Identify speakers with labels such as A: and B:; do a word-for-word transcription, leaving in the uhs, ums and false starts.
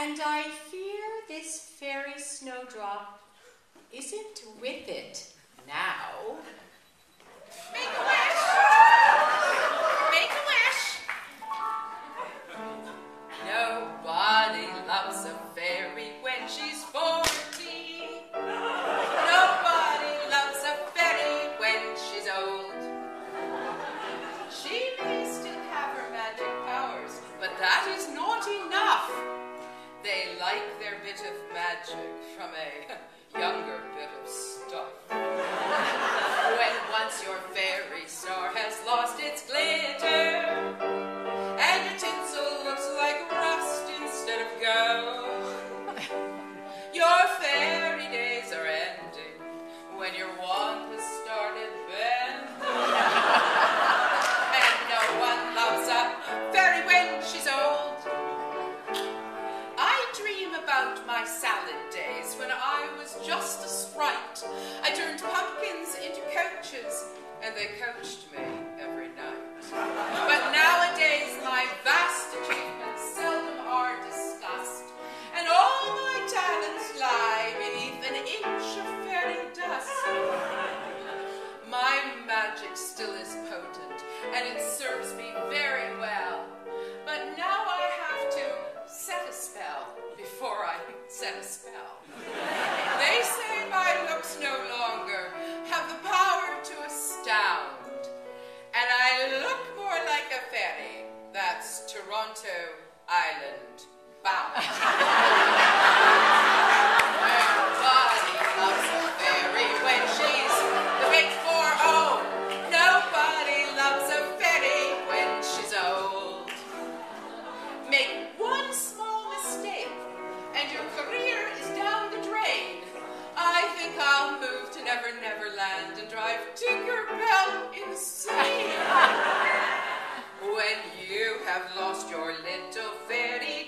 A: And I fear this fairy snowdrop isn't with it now.
B: Make a wish! Make a wish!
C: Nobody loves a fairy when she's forty. Nobody loves a fairy when she's old. She may still have her magic powers, but that is not enough. They like their bit of magic from a younger bit of stuff. When once your fairy star has lost its glitter, and your tinsel looks like rust instead of gold, your fairy days are ending when your wand has started bending. And no one loves a fairy when she's old. I dream about my salad days when I was just a sprite. I turned pumpkins into coaches, and they coached me every night. But nowadays my vast achievements seldom are discussed, and all my talents lie beneath an inch of fairy dust. My magic still is potent, and it serves me very well. But now I have to set a spell before I set a spell. They say my looks no longer have the power to astound, and I look more like a fairy that's Toronto Island bound. Nobody loves a fairy when she's the big four oh. Nobody loves a fairy when she's old. Make one small mistake, and your career is down the drain. I think I'll move to Never Never Land and drive Tinkerbell insane. When you have lost your little fairy